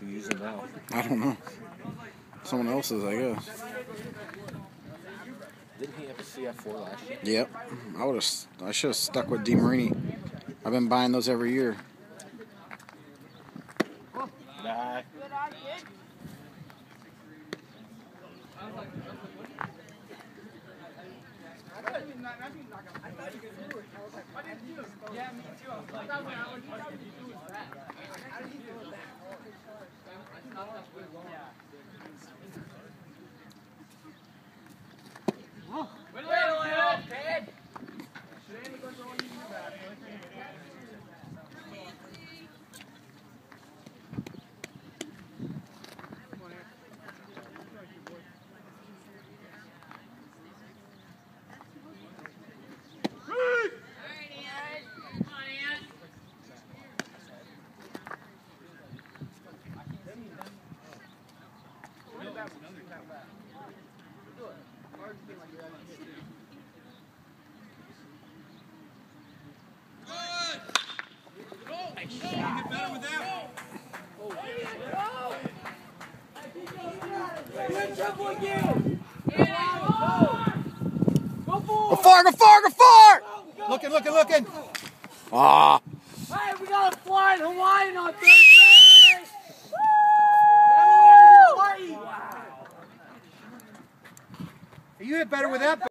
who uses them now? I don't know. Someone else's, I guess. Didn't he have a CF4 last year? Yep. I should have stuck with DeMarini. I've been buying those every year. Nah. Yeah, me too. I thought when I was you do is that. How did he do that? Wait a little, kid. Go far, go far, go far! Looking. Ah. Hey, we got a flying Hawaiian on third base! Woo! Hawaii! You hit better with that.